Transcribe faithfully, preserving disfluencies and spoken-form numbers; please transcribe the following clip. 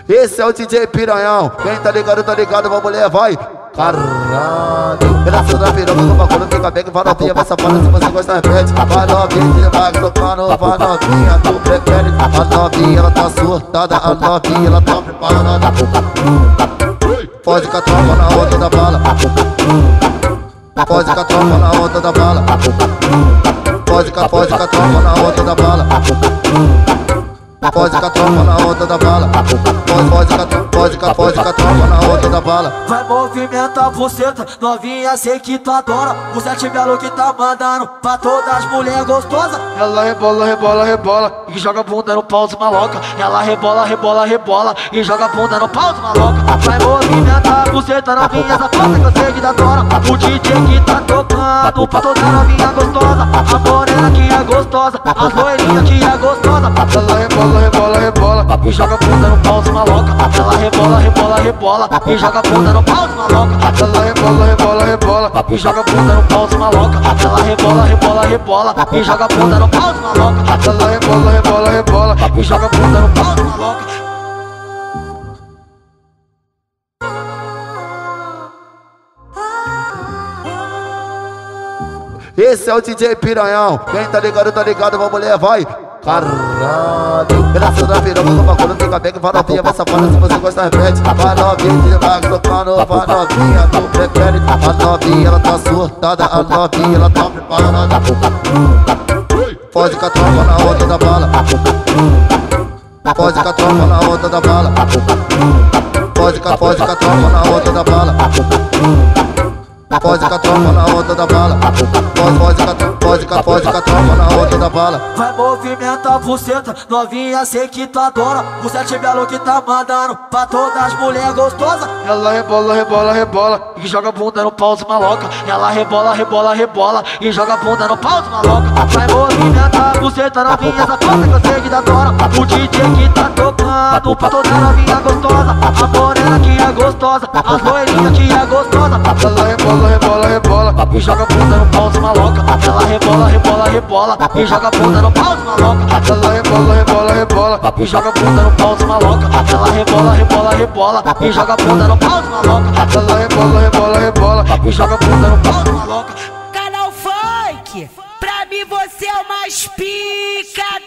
Esse é o D J Piranhão. Quem tá ligado, tá ligado, vamos levar. Caralho, pedaço da piroca do bagulho fica bem que farofinha. Vai safada se você gosta, repete. Vai novinha, vai tocando, vai novinha, tu prefere. A novinha, ela tá surtada, a novinha, ela tá preparada. Pode com a tropa na onda da bala. Pode com a tropa na onda da bala. Pode com, pode com a tropa na onda da bala. Pode com a tropa na onda da bala. Pode, pode com a tropa, pode com, pode com a tropa na onda da bala. Vai movimentar a buceta, novinha, sei que tu adora. O sete belo que tá mandando pra todas as mulheres gostosas. Ela rebola, rebola, rebola e joga a bunda no pau dos maloca. Ela rebola, rebola, rebola e joga a bunda no pau dos maloca. Vai movimentar a buceta, novinha, essa foto que eu sei que tu adora. O D J que tá tocando pra toda novinha gostosa. A morena que é gostosa, as loirinhas que é gostosa. Ela rebola, rebola, rebola e joga a bunda no pau dos maloca. Ela rebola, rebola, rebola e joga a bunda no pau dos maloca. Ela rebola, rebola, rebola e joga a bunda no pau dos maloca. Ela rebola, rebola, rebola e joga a bunda no pau dos maloca. Ela rebola, rebola, rebola e joga a bunda no pau dos maloca. Esse é o D J Piranhão. Quem tá ligado, tá ligado, vamos levar. Caralho, pedaço da piroca do bagulho fica bem que farofinha. Vai safada se você gosta, repete. Vai novinha, vai tocando, vai novinha, tu prefere. A novinha, ela tá surtada, a novinha, ela tá preparada. Pode com a tropa na onda da bala. Pode com a tropa na onda da bala. Pode com, pode com a tropa na onda da bala. Pode com a tropa na onda da bala. Pode, pode com a tropa, pode com, pode com a tropa na onda da bala. Vai movimentar a buceta, novinha, sei que tu adora. O sete belo que tá mandando pra todas as mulheres gostosas. Ela rebola, rebola, rebola e joga a bunda no pau dos maloca. Ela rebola, rebola, rebola e joga a bunda no pau dos maloca. Vai movimentar a buceta, novinha, essa foto que eu sei que tu adora. O D J que tá tocando pra toda novinha gostosa. A morena que é gostosa, as loirinhas que é gostosa. Ela rebola, rebola, rebola e joga a bunda no pau dos maloca. Ela rebola, rebola, rebola e joga a bunda no pau dos maloca. Ela rebola, rebola, rebola e joga a bunda no pau dos maloca. Ela rebola, rebola, rebola e joga a bunda no pau dos maloca. Ela rebola, rebola, rebola e joga a bunda no pau dos maloca. Canal Funk, pra mim você é o mais pica